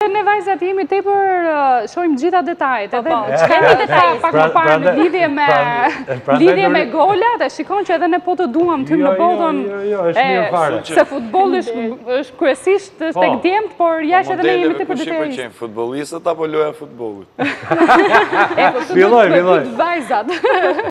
Ne vajzat jemi tepër shohim gjitha detajet, edhe Kemi detajet. pak më parë me lidhje me golat, e shikon që edhe ne po të duam ty në botën. Jo, është mirë fare. Se futbolli është kryesisht tek djemt, por jashtë edhe ne jemi tepër detajist. Modele pëlqen futbollistët apo loja futbollit? Filloj. Vajzat.